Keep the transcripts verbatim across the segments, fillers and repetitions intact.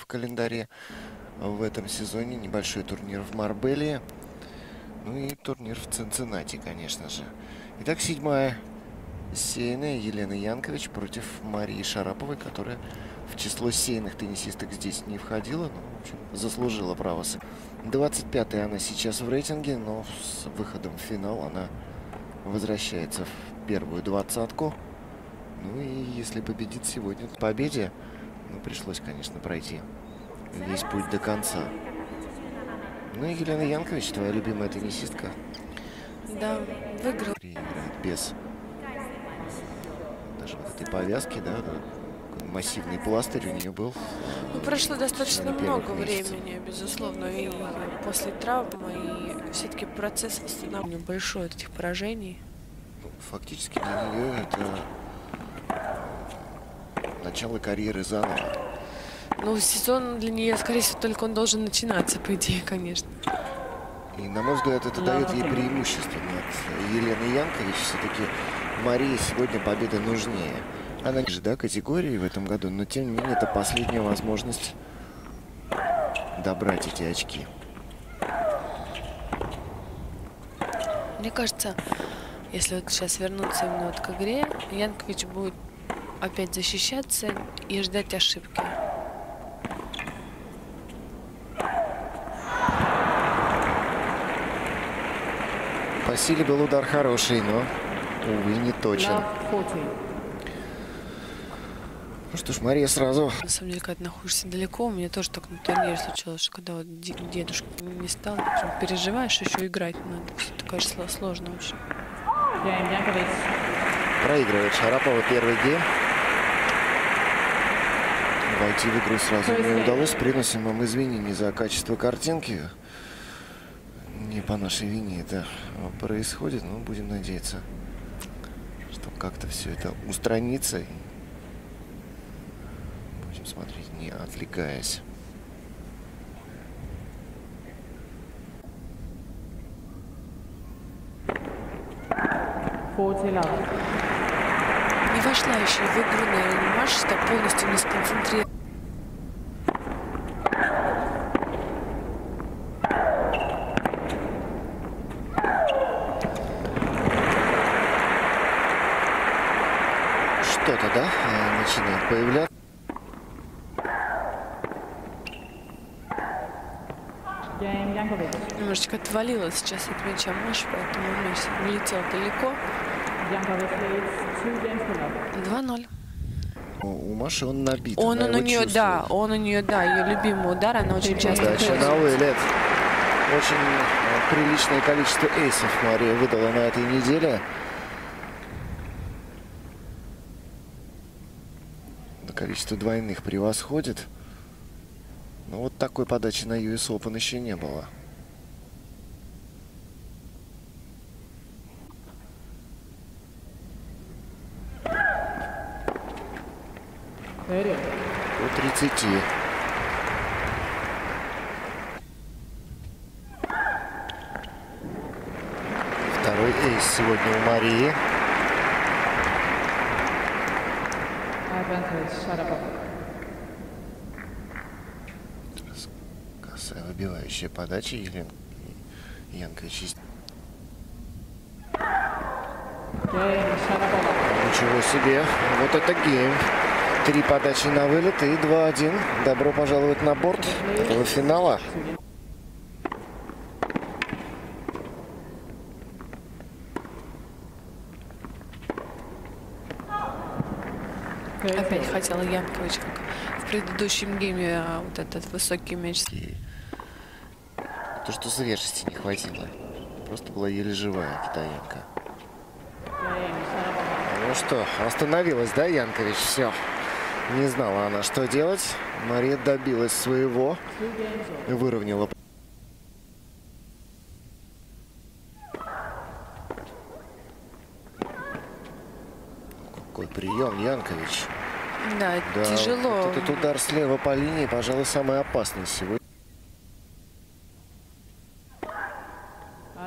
календаре в этом сезоне. Небольшой турнир в Марбелье. Ну и турнир в Цинциннати, конечно же. Итак, седьмая сеянная Елена Янкович против Марии Шараповой, которая в число сеянных теннисисток здесь не входила, но, в общем, заслужила право. двадцать пятая она сейчас в рейтинге, но с выходом в финал она возвращается в первую двадцатку. Ну и если победит сегодня в победе, ну, пришлось, конечно, пройти весь путь до конца. Ну и Елена Янкович, твоя любимая теннисистка. Да, выиграл. Играет без даже вот этой повязки, да, массивный пластырь у нее был. Ну, прошло достаточно много месяцев. времени, безусловно, и после травмы, и все-таки процесс восстановления большой от этих поражений. Ну, фактически для нее это начало карьеры заново. Ну, сезон для нее, скорее всего, только он должен начинаться, по идее, конечно. И, на мой взгляд, это дает ей преимущество над Еленой Янкович. Все-таки Марии сегодня победа нужнее. Она ниже, да, категории в этом году, но, тем не менее, это последняя возможность добрать эти очки. Мне кажется, если вот сейчас вернуться именно вот к игре, Янкович будет опять защищаться и ждать ошибки. По силе был удар хороший, но, увы, не точен. Ну что ж, Мария сразу. На самом деле, когда ты находишься далеко, у меня тоже так на турнире случилось, что когда вот дедушка не стал, переживаешь, еще играть надо. Все это, конечно, сложно очень. Проигрывает Шарапова первый гейм. Войти в игру сразу не удалось. Приносим вам извинения за качество картинки. Не по нашей вине это происходит, но будем надеяться, что как-то все это устранится. Будем смотреть, не отвлекаясь. Не вошла еще в игру, наверное, матч, так полностью не сконцентрирована. Что-то, да, начинает появляться. Немножечко отвалилась сейчас от мяча Маша, поэтому мяч улетел далеко. два ноль. У Маши он набит. Он, он у нее, чувствует. да, он у нее, да, ее любимый удар, она очень часто Дальше на вылет. Очень приличное количество эйсов Мария выдала на этой неделе. Количество двойных превосходит. Но вот такой подачи на ю эс Open еще не было. По тридцати. Второй эйс сегодня у Марии. Косая выбивающая подача Елена Янкович. Ничего себе. Вот это гейм. Три подачи на вылет и два один. Добро пожаловать на борт этого финала. Опять хотела Янкович, как в предыдущем гейме, вот этот высокий мяч. И то, что свежести не хватило. Просто была еле живая китаянка. Ну что, остановилась, да, Янкович? Все. Не знала она, что делать. Мария добилась своего. Выровняла. Какой прием, Янкович. Да, да, тяжело. Вот этот удар слева по линии, пожалуй, самый опасный сегодня.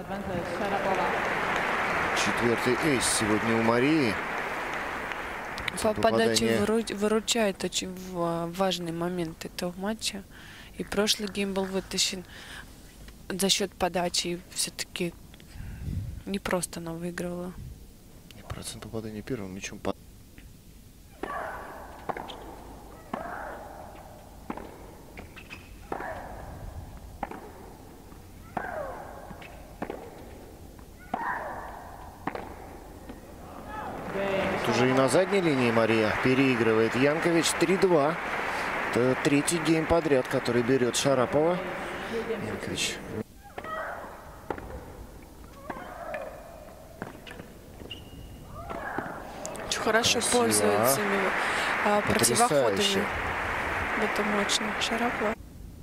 Advantage, Четвертый эйс сегодня у Марии. По подаче выру- выручает очень ва- важный момент этого матча. И прошлый гейм был вытащен за счет подачи. И все-таки не просто она выигрывала. И процент попадания первым мячом. По... Тут уже и на задней линии Мария переигрывает Янкович. три-два. Это третий гейм подряд, который берет Шарапова. Янкович. Очень хорошо Красиво, пользуется а, противоходами. Потрясающе. Это мощно. Шарапова.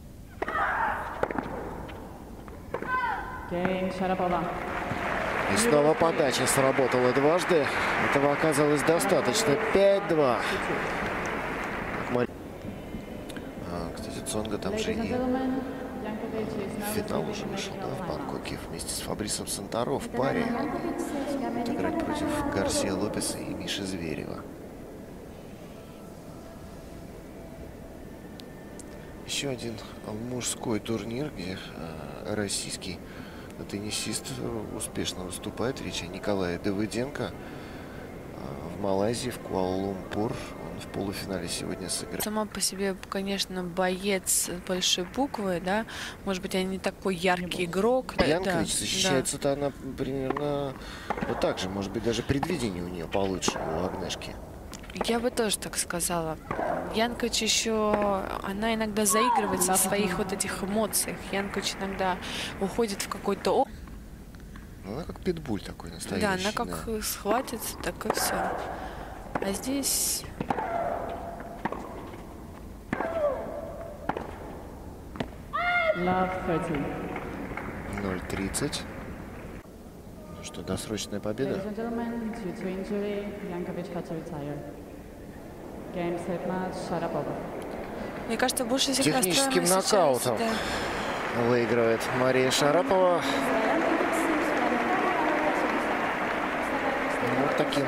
И снова подача сработала дважды. Этого оказалось достаточно. пять-два. А, кстати, Цонга там же и в финал уже вышел, да, в Бангкоке вместе с Фабрисом Санторо в паре. Будет играть против Гарсия Лопеса и Миши Зверева. Еще один мужской турнир, где э, российский теннисист успешно выступает. Речь о Николае Давыденко. В Малайзии, в Куала-Лумпур. Он в полуфинале сегодня сыграет. Сама по себе, конечно, боец большой буквы, да. Может быть, она не такой яркий игрок. Янкович да, защищается-то да. Она примерно вот так же. Может быть, даже предвидение у нее получше, у Агнешки. Я бы тоже так сказала. Янкович еще, она иногда заигрывает со своих вот этих эмоциях. Янкович иногда уходит в какой-то... Ну, она как питбуль такой настоящий. Да, она как да. схватится, так и все. А здесь... ноль тридцать. Ну что, досрочная победа? Мне кажется, больше всех техническим нокаутом сейчас, да. выигрывает Мария Шарапова. Вот таким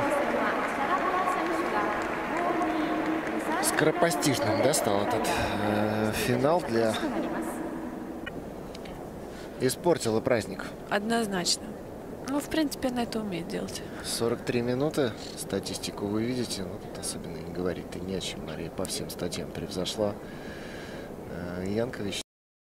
скоропостижным, да, стал этот э, финал для... Испортила праздник. Однозначно. Ну, в принципе, она это умеет делать. сорок три минуты. Статистику вы видите. Ну, тут особенно не говорить-то не о чем. Мария по всем статьям превзошла э, Янкович.